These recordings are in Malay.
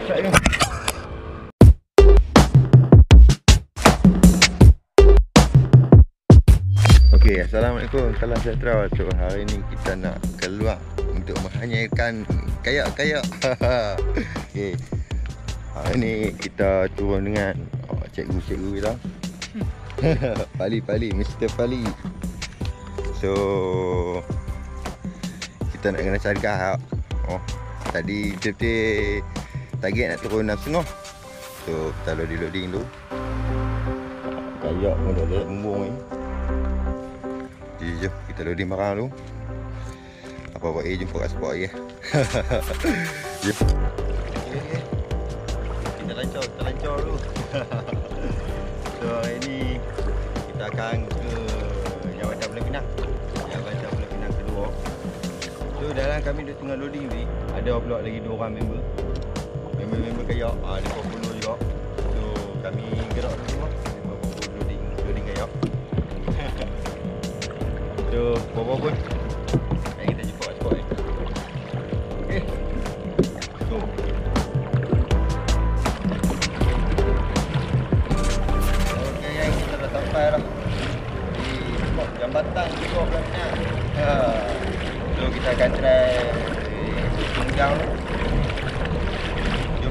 Okey, assalamualaikum, salam sejahtera. So, hari ni kita nak keluar untuk menghanyirkan kayak-kayak. Okey. Hari ni kita turun dengan cikgu-cikgu kita. Pali, Mr. Pali. So, kita nak kena cari kayak. Tadi betul-betul target nak turun 6.5. So, kita loading dulu. Kayak pun dah ada bumbung ni. Jom kita loading barang dulu. Apa-apa jumpa kat spot lagi. Jom. Kita lancar dulu. So hari ni kita akan ke jawatan Pinang. Jawatan Pinang kedua. So dalam kami dah tengah loading ni, ada pula lagi 2 orang member. Member kayak ada 40 juga. So kami gerak dulu semua. Loading kayak. So, bawa pun. Mari kita jumpa kat spot ni. Okey. So. Okey, yang kita dah sampai dah. Di spot jambatan juga pulangnya. So, kita akan try tunggang tu. Jom.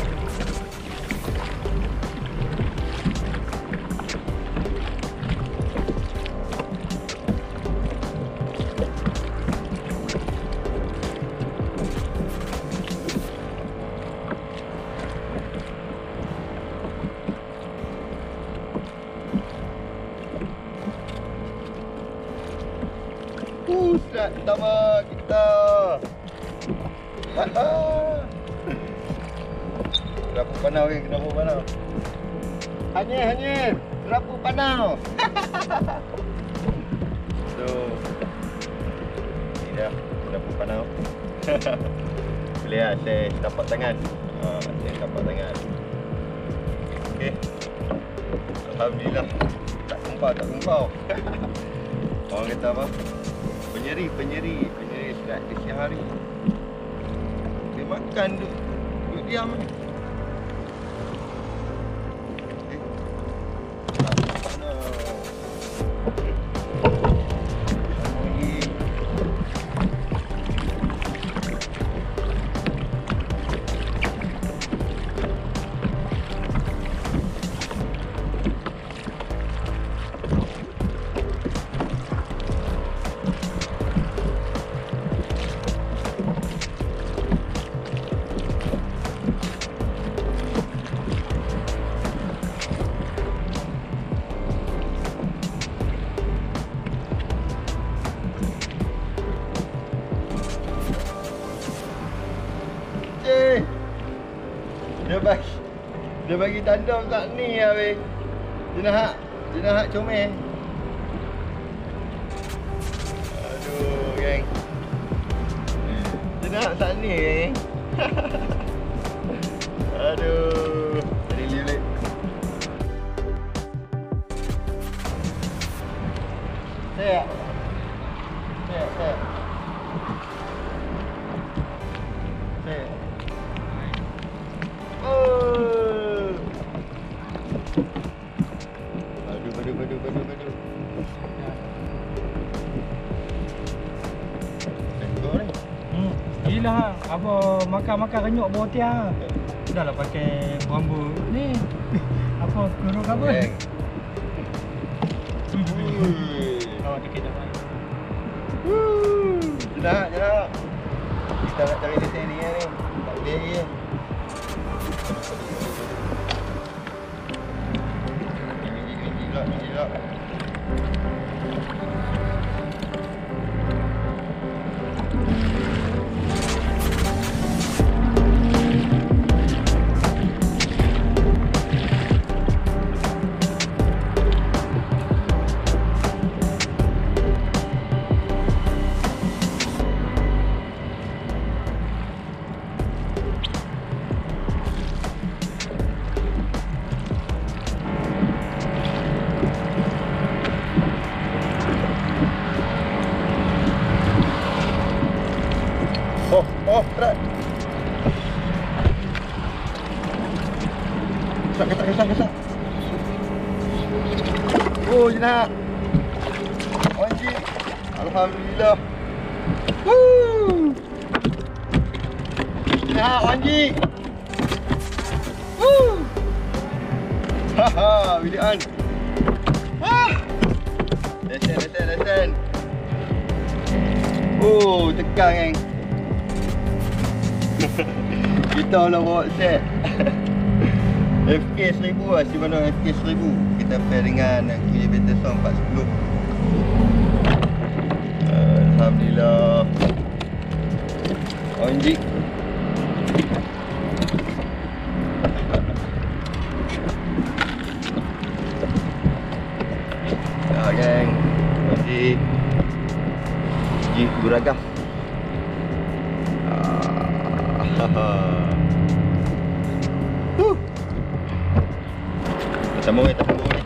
Start pertama kita. Kerapu panau ke, kerapu panau. Hanyir, kerapu panau. So, ini dah kerapu panau. Boleh lah, saya tapak tangan. Okey. Alhamdulillah. Tak kumpau. Orang kata apa? Penyeri sudah di siang hari. Dia makan duduk diam ni. Dia bagi tanda kat ni habis. Jenahak comel. Aduh, geng. Jenahak kat ni, geng. Aduh, jadi lilit. Saya. Gila apa makan renyuk bawah tiang. Sudahlah pakai bambu ni. Apa kurung apa? Awak dikit dah. Jenahak. Kita nak cari desain ni ni. Tak boleh lagi. Minji pula. Oh, berat. gasak. Oh, jenak. Anjing. Alhamdulillah. Woo. Jenak anjing. Woo. Haha, videoan. Lesen. Oh, tekan geng. Kita lah bawa set. FK 1000 lah, Shimano FK 1000. Kita pair dengan Elevator Sound 410. Alhamdulillah. Anjing. Ya geng, anjing. Jigg Buragas. Sambung ni.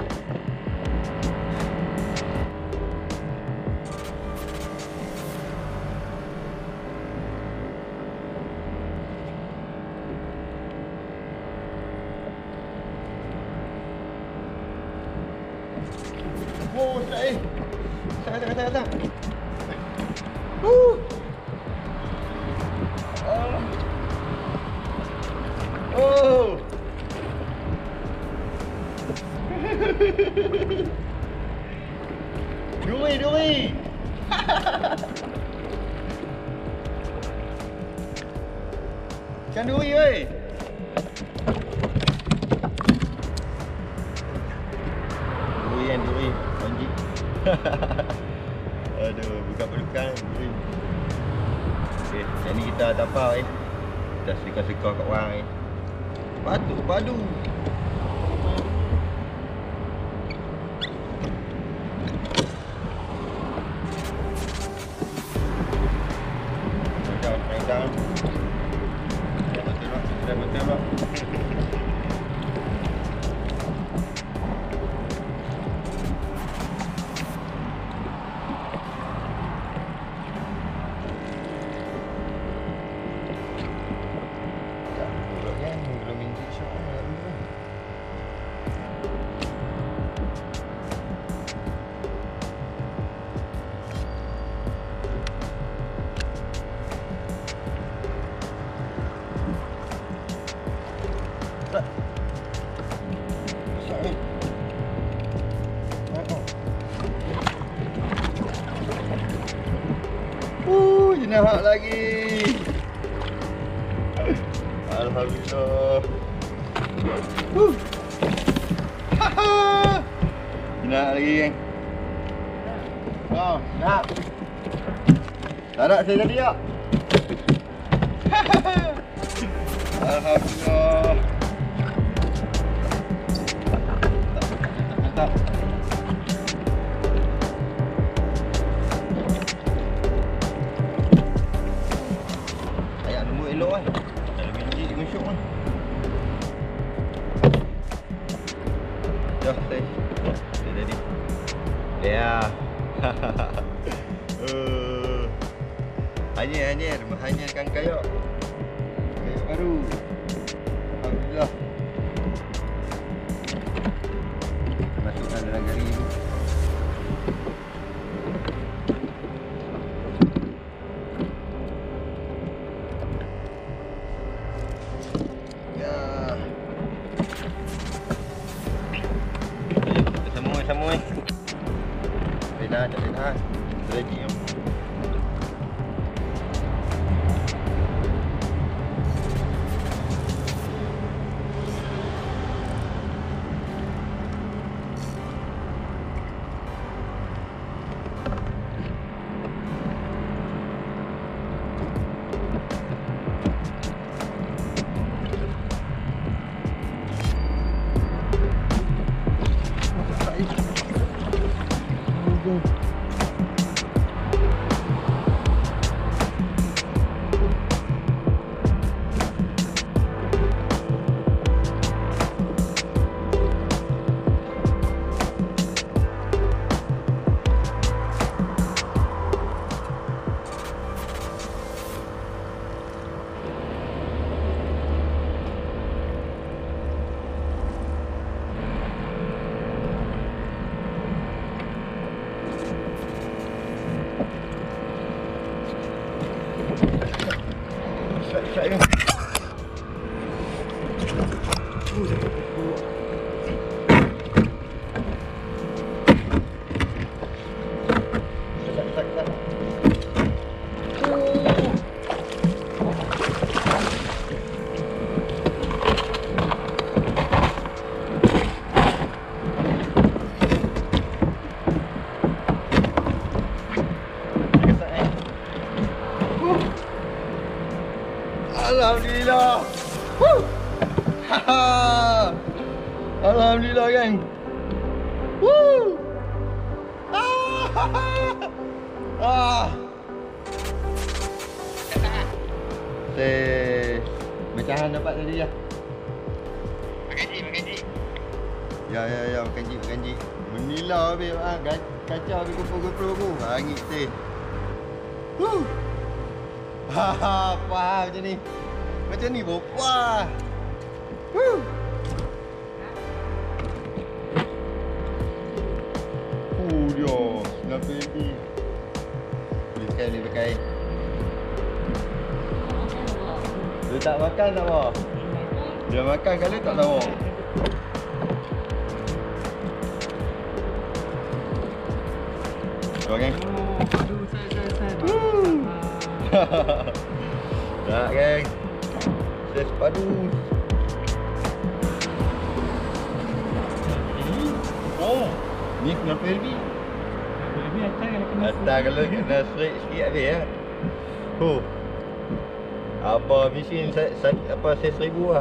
Oh, tak. Datang. Oh. Duri. Ikan duri weh. Duri anjing. Aduh, bukan duri. Okey, ni kita tapau Kita seka-seka kat orang Padu. Macam betul. Jenahat lagi. Alhamdulillah. Jenahat lagi geng. Oh, nak. Tak nak saya jadi tak? Alhamdulillah. Mantap. Elok kan. Ada biji masuk kan. Dah saya jadi. Ya. Hanyirkan kayak. Kayak baru. Alhamdulillah. Masukkan dalam gari tu. Sambung. Tak tahan. Stradic yang. Alhamdulillah. Woo. Alhamdulillah geng. Woo. Pecahan dapat tadi ya. Makan jig. Ya, makan jig. Menila habis kacau habis GoPro aku. Angit teh. Faham macam ni. Macam ni bopa. Dia kenapa ni? Boleh pakai. Dia tak makan tak apa? Dia makan kali tak tahu. Okay. Aduh, saya. Nak geng. Ses padu. Oh, ni kenapa ni? Lebih Atas kalau kena straight sikit habis ya. Apa mesin apa saya 1000 lah.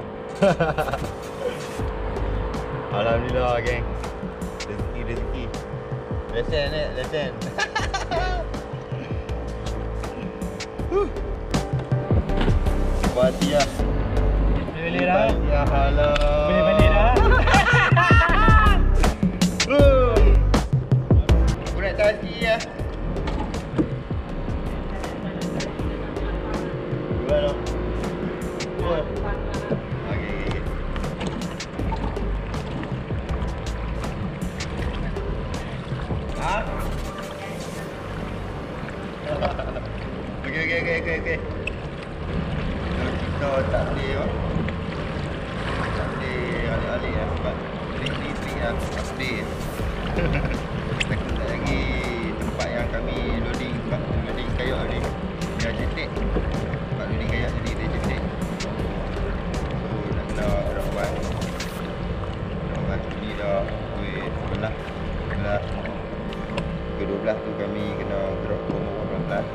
Alhamdulillah geng. Rezeki. Lesen. Puas dia. Boleh dah. Ya halah. Boleh balik dah. Aku nak tasi ya. Dua dong. Dua. Okey. Ha? Okey. Kita tak boleh alih-alih lah sebab trik lah update. Kita kena lagi tempat yang kami loading kayak ni dia jetik. Tempat loading kayak jadi dia jetik. So nak kena rawat ni dah sebelah ke-12 tu kami kena drop promo 18.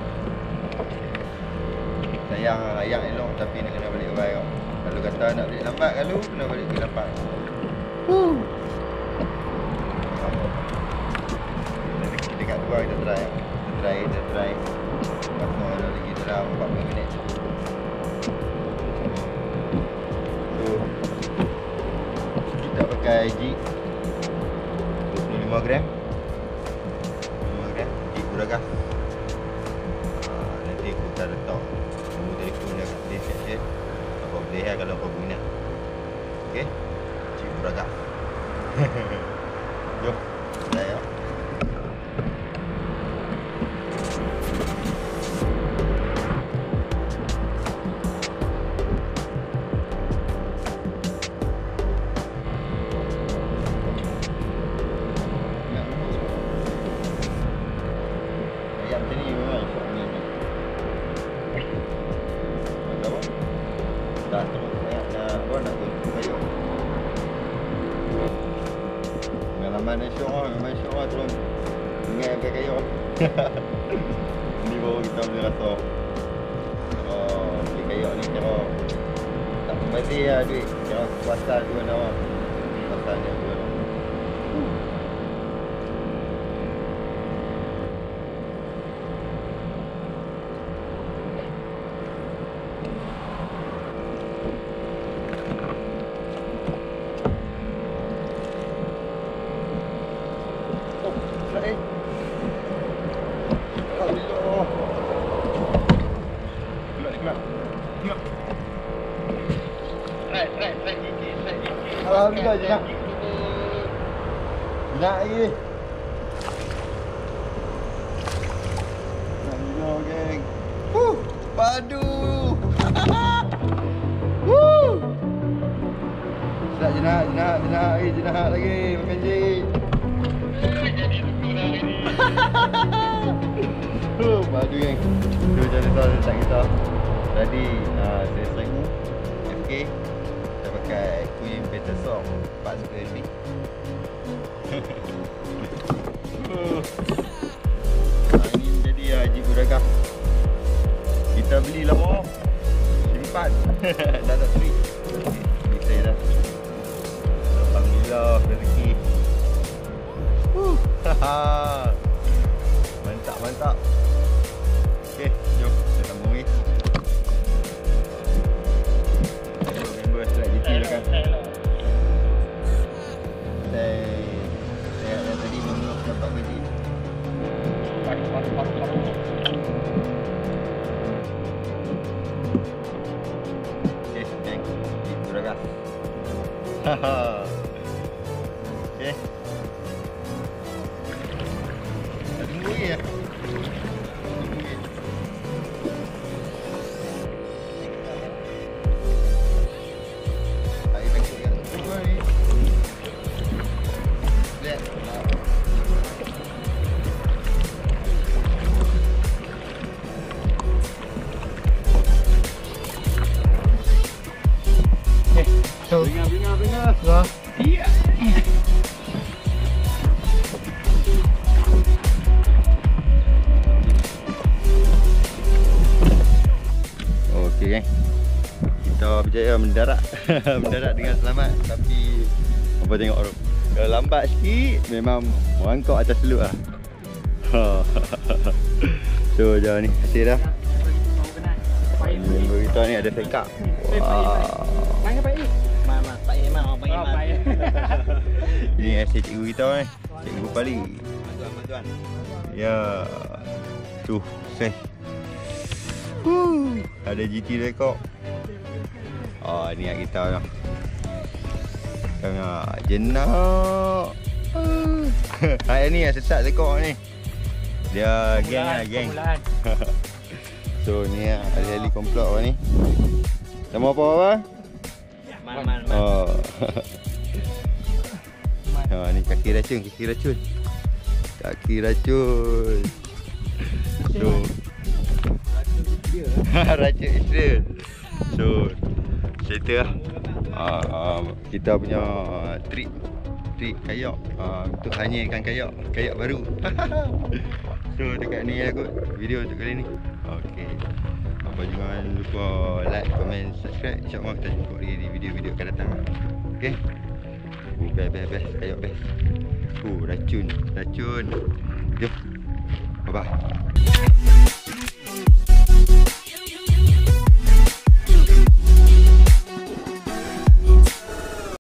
Sayang ayam elok tapi nak kena balik awal kau. Kalau kata nak balik lambat kalau kena balik ke lambat. Dekat luar kita try. Pasal ada lagi dalam 40 minit. So kita pakai jig 25 gram jig Buragas. Nanti aku akan letak nombor telefon dekat description. Apa boleh lah kalau kau berminat. Okay, jig Buragas. Jom, saya. Ayam tadi memang sok ni. Tahu? Dah terus ayam nak kayu. Pengalaman memang syok turun sungai pakai kayu. Ni baru kita boleh rasa. Beli kayu ni kira tak membazir lah duit. Kira puasan dua orang. Puasannya dua orang. Alhamdulillah jenak. Jenak lagi. Alhamdulillah geng. Padu. Sedap jenak lagi makan jig. Padu geng. Tu jangan letak kita. Tadi saya sering FK. Kita pakai kuying better song 4 lebih. Ini jadi jig Buragas. Kita beli lama, simpan. Dah tak trik. Bisa dah. Alhamdulillah rezeki. Mantap, mantap. Okey, jom kita sambung ni. Member strike GT kan. Saya tadi belum dapat biji. Okey, geng. Di Buragas. Okey. Tunggu ya. Beringat. Wah. Iya. Okey geng. Kita berjaya mendarat. Mendarat dengan selamat. Tapi apa tengok orang. Kalau lambat sikit memang merangkak atas seluk lah. So jauh ni hasil dah. Member kita ni ada sekak. Wow. Main apa ni? Mak tak payah mak, orang panggil mak. Ini hasil cikgu kita ni. Cikgu Pali. Bantuan. Ya. Tu, seh. Ada GT rekod. Oh, niat kita lah. Tengah jenak. Hari ni yang sesat rekod ni. Dia geng lah, geng. So ni lah, ahli-ahli komplot apa ni. Nama apa? Man. Oh. Ha, ni kaki racun, kaki racun. Kaki racun. So racun Israel. So cerita lah. Kita punya trik kayak untuk hanyirkan kayak baru. So dekat ni lah kot video untuk kali ni. Okey. Apa jangan lupa like, komen, subscribe. InsyaAllah kita jumpa lagi di video-video akan datang. Okey. Best kayak best. Racun. Jom. Bye bye.